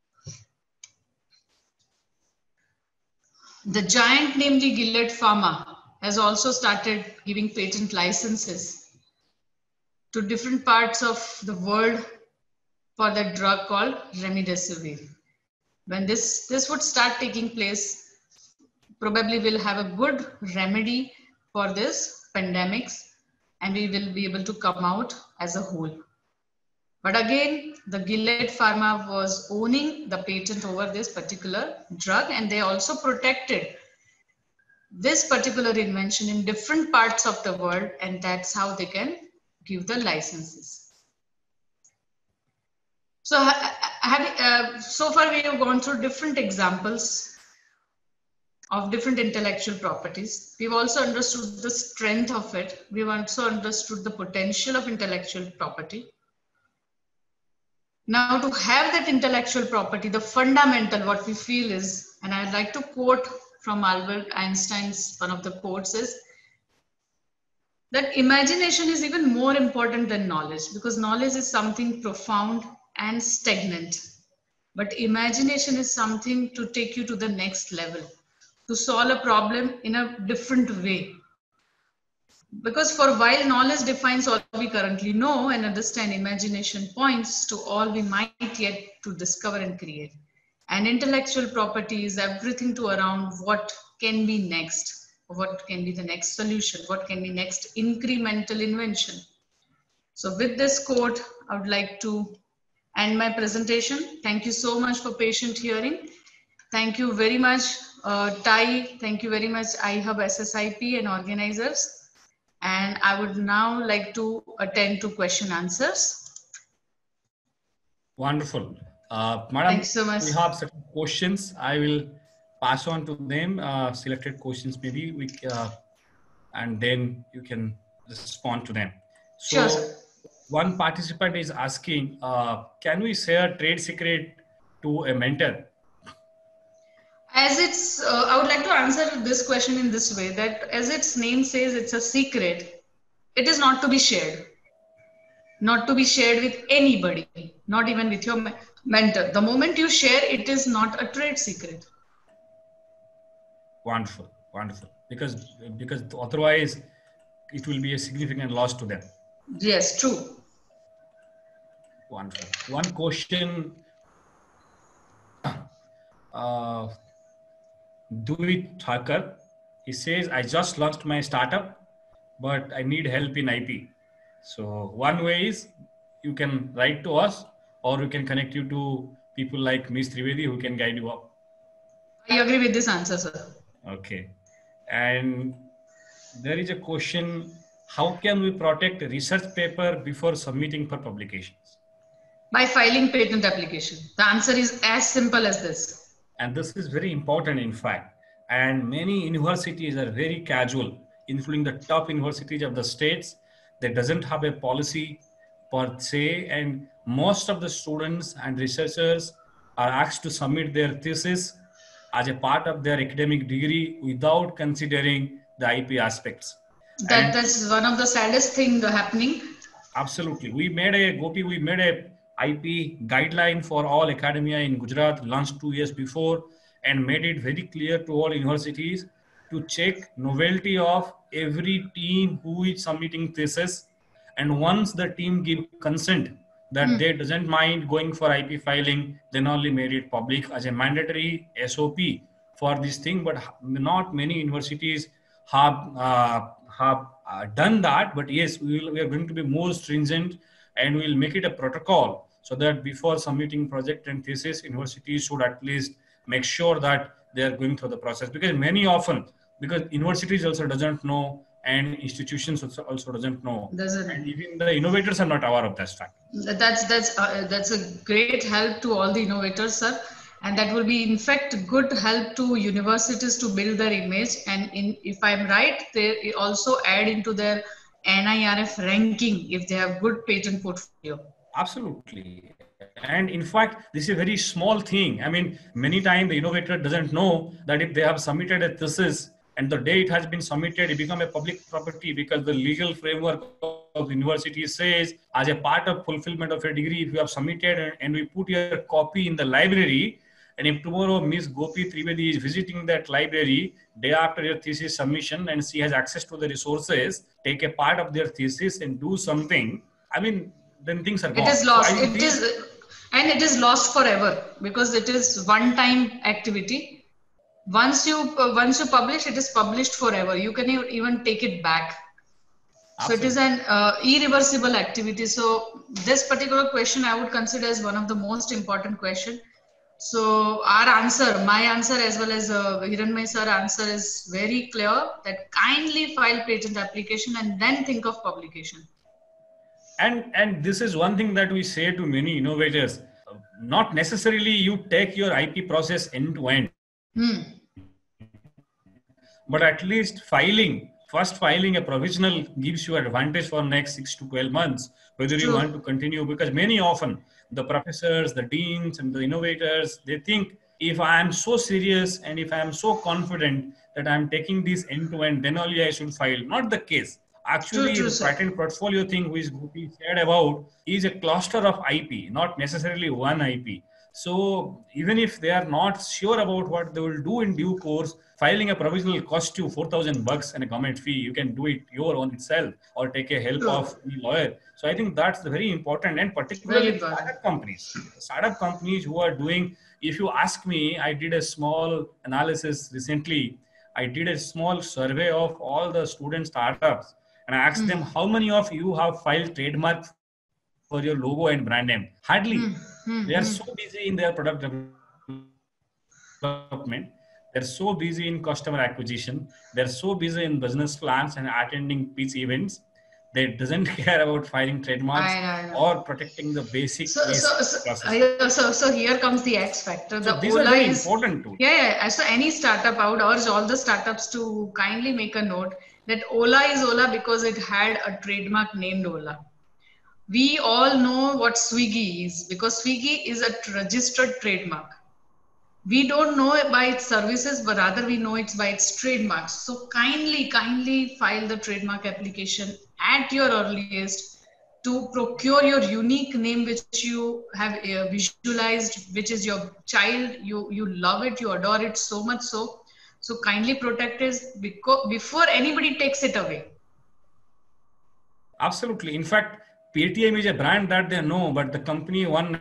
The giant, namely Gilead Pharma, has also started giving patent licenses to different parts of the world for that drug called Remdesivir. When this would start taking place, probably we'll have a good remedy for this pandemics, and we will be able to come out as a whole. But again, the Gilead Pharma was owning the patent over this particular drug, and they also protected this particular invention in different parts of the world, and that's how they can give the licenses. So so far we have gone through different examples of different intellectual properties. We've also understood the strength of it. We've also understood the potential of intellectual property. Now, to have that intellectual property, the fundamental, what we feel is, and I'd like to quote from Albert Einstein's, one of the quotes is, that imagination is even more important than knowledge, because knowledge is something profound and stagnant. But imagination is something to take you to the next level, to solve a problem in a different way. Because for while knowledge defines all we currently know and understand, imagination points to all we might yet to discover and create. And intellectual property is everything to around what can be next, what can be the next solution, what can be next incremental invention. So with this quote, I would like to end my presentation. Thank you so much for patient hearing. Thank you very much, Tai. Thank you very much, iHub SSIP and organizers. And I would now like to attend to question answers.
Wonderful. Madam,
thanks so much.
we have certain questions. I will pass on to them, selected questions maybe, and then you can respond to them. So
sure,
one participant is asking, can we share trade secret to a mentor?
As it's, I would like to answer this question in this way, that as its name says, it's a secret. It is not to be shared. Not to be shared with anybody, not even with your mentor. The moment you share, it is not a trade secret.
Wonderful, wonderful. Because otherwise, it will be a significant loss to them.
Yes, true.
Wonderful. One question. Duit Thakur, he says, I just launched my startup, but I need help in IP. So one way is you can write to us, or we can connect you to people like Ms. Trivedi who can guide you up.
I agree with this answer, sir.
Okay. And there is a question, how can we protect a research paper before submitting for publications?
By filing patent application. The answer is as simple as this.
And this is very important, in fact. And many universities are very casual, including the top universities of the states. They doesn't have a policy per se, and most of the students and researchers are asked to submit their thesis as a part of their academic degree without considering the IP aspects.
That's one of the saddest thing happening.
Absolutely. We made a IP guideline for all academia in Gujarat, launched 2 years before, and made it very clear to all universities to check novelty of every team who is submitting thesis. And once the team give consent that they doesn't mind going for IP filing, then only made it public as a mandatory SOP for this thing. But not many universities have done that. But yes, we are going to be more stringent, and we'll make it a protocol so that before submitting project and thesis, universities should at least make sure that they are going through the process. Because because universities also doesn't know, and institutions also doesn't know, and even the innovators are not aware of that fact.
That's a great help to all the innovators, sir. And that will be, in fact, good help to universities to build their image. And if I'm right, they also add into their NIRF ranking if they have good patent portfolio.
Absolutely. And in fact, this is a very small thing. I mean, many times the innovator doesn't know that if they have submitted a thesis and the day it has been submitted, it becomes a public property, because the legal framework of the university says, as a part of fulfillment of a degree, if you have submitted and we put your copy in the library, and if tomorrow Ms. Gopi Trivedi is visiting that library day after your thesis submission and she has access to the resources, take a part of their thesis and do something, I mean, then things are gone.
It is lost. It is lost forever, because it is one-time activity. Once you publish, it is published forever. You can even take it back. Absolutely. So it is an irreversible activity. So this particular question I would consider as one of the most important question. So my answer as well as Hiranmay sir answer is very clear, that kindly file patent application and then think of publication.
And this is one thing that we say to many innovators, not necessarily you take your IP process end to end, but at least first filing a provisional gives you advantage for next 6 to 12 months, whether you want to continue, because many often the professors, the deans and the innovators, they think, if I am so serious and if I am so confident that I am taking this end to end, then only I should file. Not the case. Actually, the patent portfolio thing which Gopi said about is a cluster of IP, not necessarily one IP. So even if they are not sure about what they will do in due course, filing a provisional cost you $4,000 and a government fee. You can do it your own itself or take a help of a lawyer. So I think that's very important, and particularly startup companies who are doing. If you ask me, I did a small analysis recently. I did a small survey of all the student startups. and I ask them, how many of you have filed trademark for your logo and brand name? Hardly. They are so busy in their product development. They're so busy in customer acquisition. They're so busy in business plans and attending pitch events. They doesn't care about filing trademarks or protecting the basic process.
So here comes the X factor.
So
the
these
Ola
are very
is
important too.
Yeah. So any startup, I would urge all the startups to kindly make a note that Ola is Ola because it had a trademark named Ola. We all know what Swiggy is because Swiggy is a registered trademark. We don't know it by its services, but rather we know it by its trademarks. So kindly file the trademark application at your earliest to procure your unique name, which you have visualized, which is your child. You love it, you adore it so much so. So kindly protect it before anybody takes it away.
Absolutely. In fact, Paytm is a brand that they know, but the company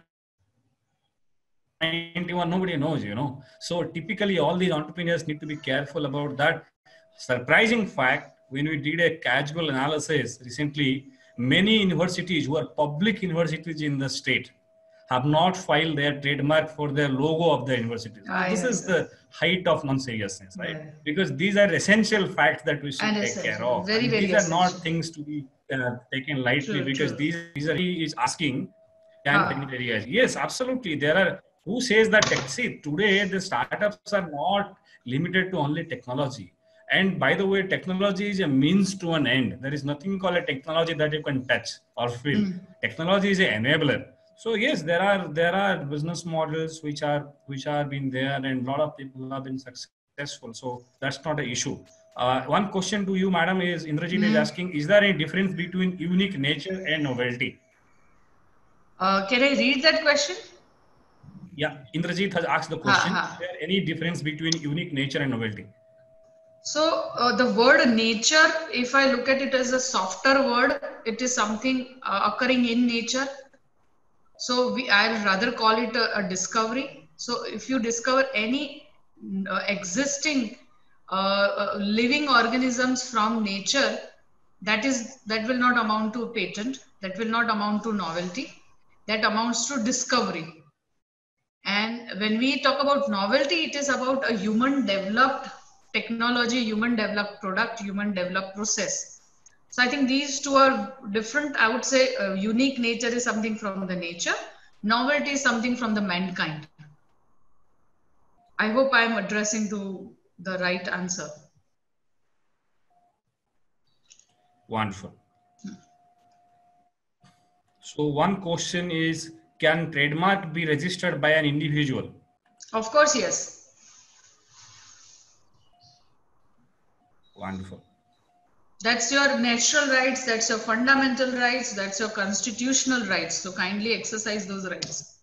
191 nobody knows, So typically all these entrepreneurs need to be careful about that. Surprising fact, when we did a casual analysis recently, many universities who are public universities in the state have not filed their trademark for their logo of the university. This is the height of non-seriousness, right? Because these are essential facts that we should take care of.
Very
these
essential.
are not things to be taken lightly because these are is asking technical areas. Yes, absolutely. There are who says that today the startups are not limited to only technology. And by the way, technology is a means to an end. There is nothing called a technology that you can touch or feel. Technology is an enabler. So yes, there are business models which are been there, and a lot of people have been successful. So that's not an issue. One question to you, madam, is Indrajit is asking: is there any difference between unique nature and novelty?
Can I read that question?
Yeah, Indrajit has asked the question: is there any difference between unique nature and novelty?
So the word nature, if I look at it as a softer word, it is something occurring in nature. So I'll rather call it a discovery. So if you discover any existing living organisms from nature, that will not amount to a patent, that will not amount to novelty, that amounts to discovery. And when we talk about novelty, it is about a human developed technology, human developed product, human developed process. So I think these two are different. I would say unique nature is something from the nature. Novelty is something from the mankind. I hope I am addressing to the right answer.
Wonderful. So one question is, can trademark be registered by an individual?
Of course, yes.
Wonderful.
That's your natural rights, that's your fundamental rights, that's your constitutional rights. So kindly exercise those rights.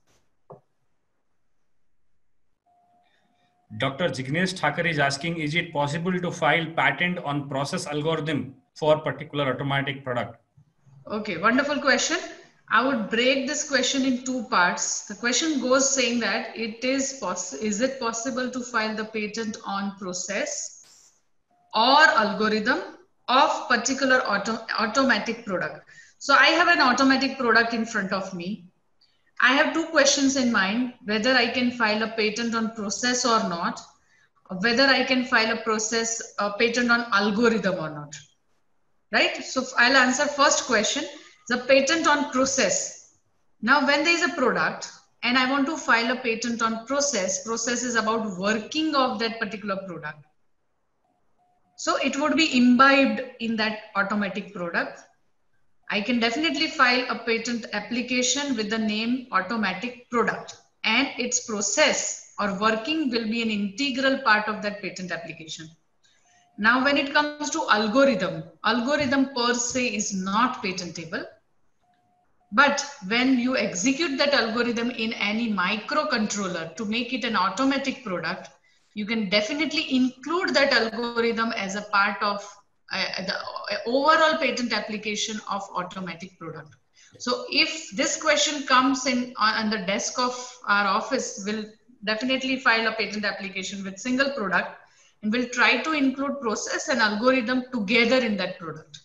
Dr. Jignesh Thakur is asking, is it possible to file patent on process algorithm for particular automatic product?
Okay, wonderful question. I would break this question in two parts. The question goes saying that is it possible to file the patent on process or algorithm of particular automatic product? So I have an automatic product in front of me. I have two questions in mind: whether I can file a patent on process or not, or whether I can file a patent on algorithm or not. Right? So I'll answer first question, the patent on process. Now, when there is a product and I want to file a patent on process is about working of that particular product. So it would be imbibed in that automatic product. I can definitely file a patent application with the name automatic product, and its process or working will be an integral part of that patent application. Now, when it comes to algorithm per se is not patentable. But when you execute that algorithm in any microcontroller to make it an automatic product, you can definitely include that algorithm as a part of the overall patent application of automatic product. So if this question comes in on the desk of our office, we'll definitely file a patent application with single product, and we'll try to include process and algorithm together in that product.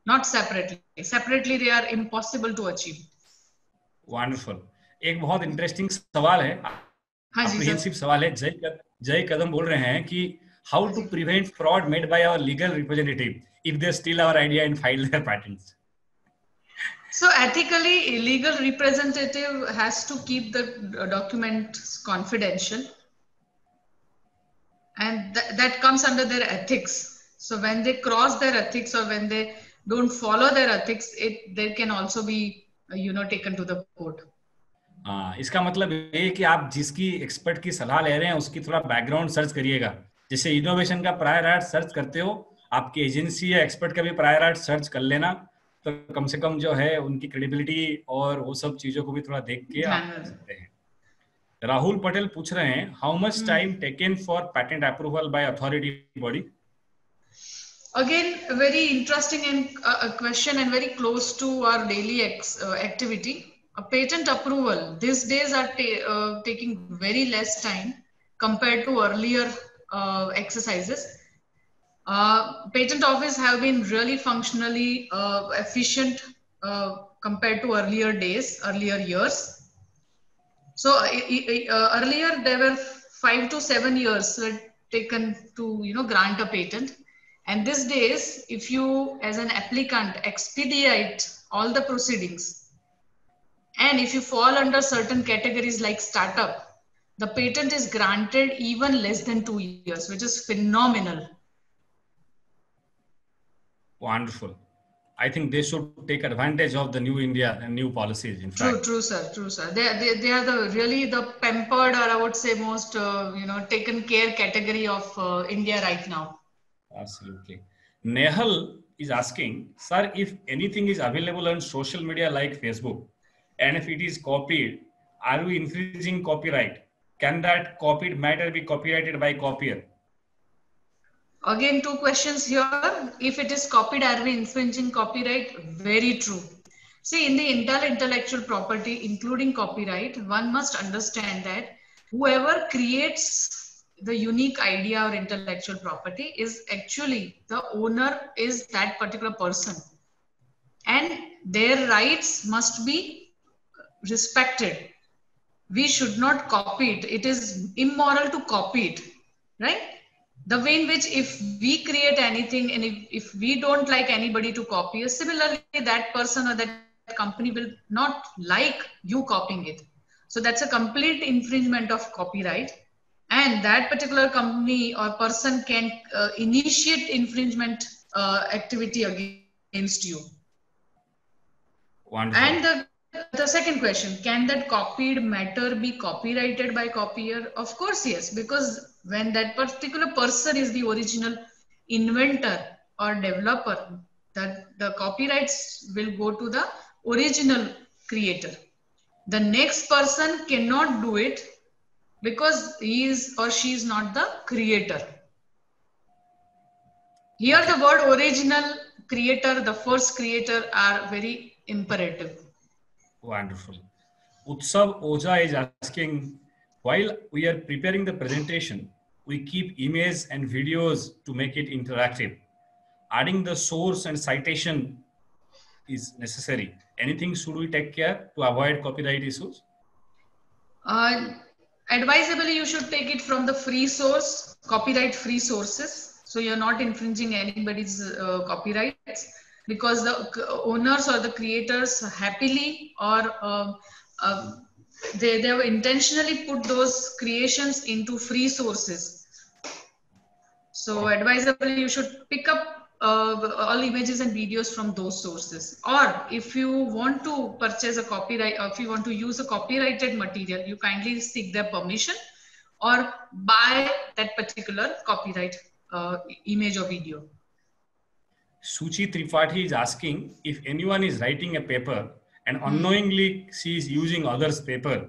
not separately. Separately, they are impossible to achieve.
Wonderful. एक बहुत interesting सवाल है,
हाँ जी sir.
Apprehensive सवाल है. जय कदम बोल रहे हैं कि how to prevent fraud made by our legal representative if they steal our idea and file their patents.
So ethically, legal representative has to keep the documents confidential, and that comes under their ethics. So when they cross their ethics or when they don't follow their ethics, they can also be taken to the court.
इसका मतलब ये है कि आप जिसकी expert की सलाह ले रहे हैं उसकी थोड़ा बैकग्राउंड सर्च करिएगा. जैसे इनोवेशन का प्रायर आर्ट सर्च करते हो, आपकी एजेंसी या एक्सपर्ट का भी प्रायर आर्ट सर्च कर लेना, तो कम से कम जो है उनकी क्रेडिबिलिटी और वो सब चीजों को भी थोड़ा देख के आप कर सकते हैं. राहुल पटेल पूछ रहे हैं, how much time taken for patent approval by authority body?
Again, a very interesting and question and very close to our daily activity. A patent approval these days are taking very less time compared to earlier exercises. Patent office have been really functionally efficient compared to earlier days, earlier years. So earlier there were 5 to 7 years taken to grant a patent. And these days, if you as an applicant expedite all the proceedings, and if you fall under certain categories like startup, the patent is granted even less than 2 years, which is phenomenal.
Wonderful. I think they should take advantage of the new India and new policies. In fact,
true, sir. They are really the pampered, or I would say most taken care category of India right now.
Absolutely. Nehal is asking, sir, if anything is available on social media like Facebook, and if it is copied, are we infringing copyright? Can that copied matter be copyrighted by copier?
Again, two questions here. If it is copied, are we infringing copyright? Very true. See, in the intellectual property, including copyright, one must understand that whoever creates the unique idea or intellectual property is actually the owner is that particular person. And their rights must be respected. We should not copy it. It is immoral to copy it, right? The way in which if we create anything and if we don't like anybody to copy us, similarly that person or that company will not like you copying it. So that's a complete infringement of copyright, and that particular company or person can initiate infringement activity against you.
Wonderful.
And the second question, can that copied matter be copyrighted by copier? Of course, yes, because when that particular person is the original inventor or developer, that the copyrights will go to the original creator. The next person cannot do it because he is or she is not the creator. Here the word original, creator, the first creator are very imperative.
Wonderful. Utsav Oja is asking, while we are preparing the presentation, we keep images and videos to make it interactive. Adding the source and citation is necessary. Anything should we take care to avoid copyright issues?
Advisably, you should take it from the free source, copyright free sources. So you're not infringing anybody's copyrights, because the owners or the creators happily or they have intentionally put those creations into free sources. So advisably, you should pick up all images and videos from those sources. Or if you want to purchase a copyright, or if you want to use a copyrighted material, you kindly seek their permission or buy that particular copyright image or video.
Suchi Tripathi is asking, if anyone is writing a paper and unknowingly she is using others' paper,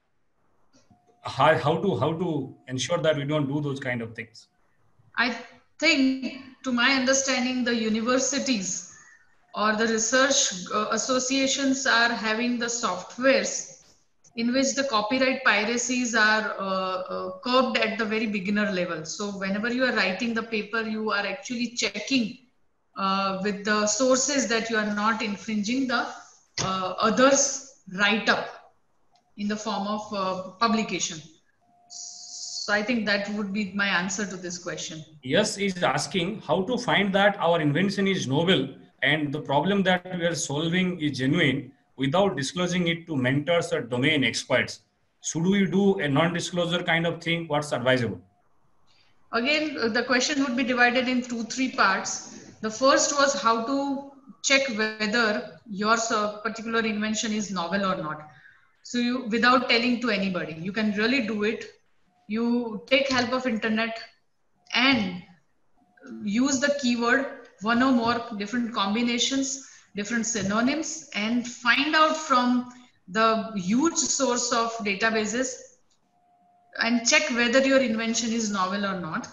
how to ensure that we don't do those kind of things?
I think, to my understanding, the universities or the research associations are having the softwares in which the copyright piracies are curbed at the very beginner level. So whenever you are writing the paper, you are actually checking with the sources that you are not infringing the others' write-up in the form of publication. So I think that would be my answer to this question.
Yes is asking how to find that our invention is novel and the problem that we are solving is genuine without disclosing it to mentors or domain experts. Should we do a non-disclosure kind of thing? What's advisable?
Again, the question would be divided in 2-3 parts. The first was how to check whether your particular invention is novel or not. So you, without telling to anybody, you can really do it. You take help of internet and use the keyword, one or more different combinations, different synonyms, and find out from the huge source of databases and check whether your invention is novel or not.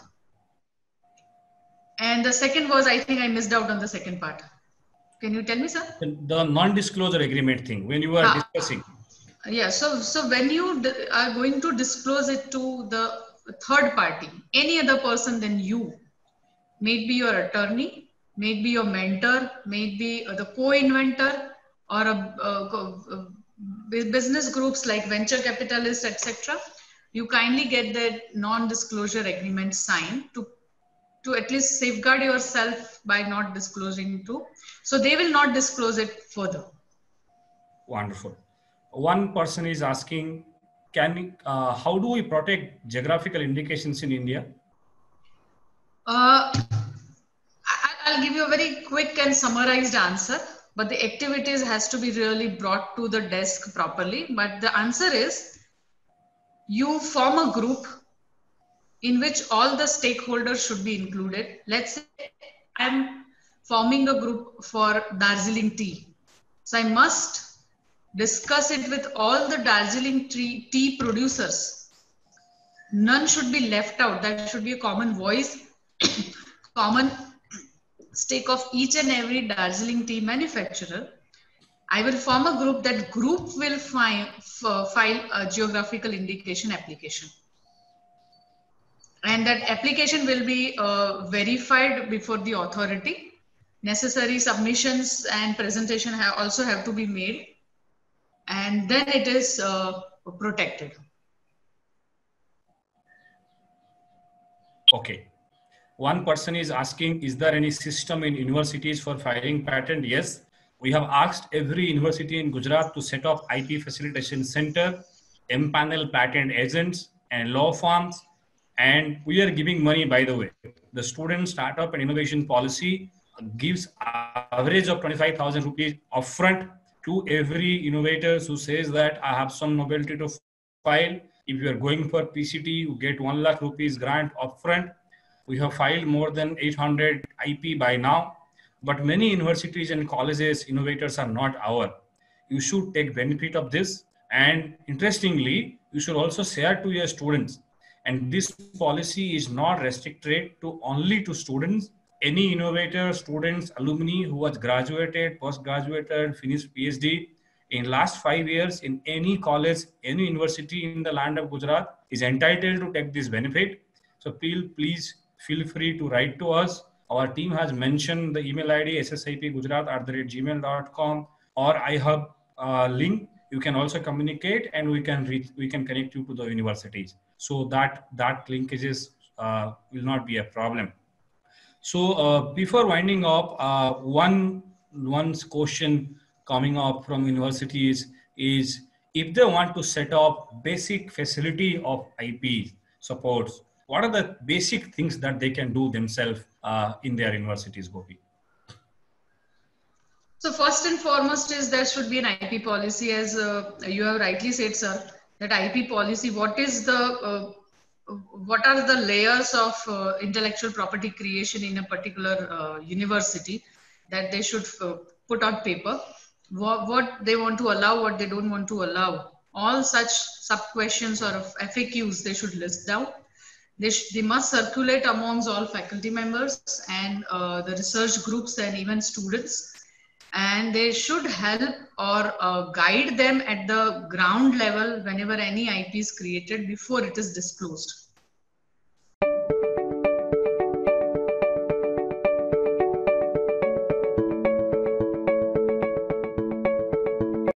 And the second was, I think I missed out on the second part. Can you tell me, sir?
The non-disclosure agreement thing, when you are discussing.
Yeah, so when you are going to disclose it to the third party, any other person than you, maybe your attorney, maybe your mentor, maybe the co-inventor, or a business groups like venture capitalists, etc. You kindly get the non-disclosure agreement signed to at least safeguard yourself by not disclosing to. So they will not disclose it further.
Wonderful. One person is asking, how do we protect geographical indications in India?
I'll give you a very quick and summarized answer, but the activities has to be really brought to the desk properly. But the answer is, you form a group in which all the stakeholders should be included. Let's say I'm forming a group for Darjeeling tea. So I must discuss it with all the Darjeeling tea producers. None should be left out. That should be a common voice, common stake of each and every Darjeeling tea manufacturer. I will form a group. That group will file a geographical indication application. And that application will be verified before the authority. Necessary submissions and presentation also have to be made. And then it is protected.
Okay. One person is asking, is there any system in universities for filing patent? Yes. We have asked every university in Gujarat to set up IP facilitation center, empanel patent agents and law firms. And we are giving money, by the way. The student startup and innovation policy gives average of 25,000 rupees upfront to every innovator who says that I have some novelty to file. If you are going for PCT, you get 1 lakh rupees grant upfront. We have filed more than 800 IP by now, but many universities and colleges, innovators are not aware. You should take benefit of this. And interestingly, you should also share to your students. And this policy is not restricted to only to students. Any innovator, students, alumni who has graduated, post-graduated, finished PhD in last 5 years in any college, any university in the land of Gujarat is entitled to take this benefit. So please feel free to write to us. Our team has mentioned the email ID ssipgujarat@gmail.com, or I have a link. You can also communicate and we can connect you to the universities. So that linkages will not be a problem. So before winding up, one question coming up from universities is, if they want to set up basic facility of IP supports, what are the basic things that they can do themselves in their universities, Gopi?
So first and foremost is there should be an IP policy, as you have rightly said, sir, that IP policy, what are the layers of intellectual property creation in a particular university that they should put on paper, what they want to allow, what they don't want to allow, all such sub-questions or FAQs they should list down. They must circulate amongst all faculty members and the research groups and even students. And they should help or guide them at the ground level whenever any IP is created before it is disclosed.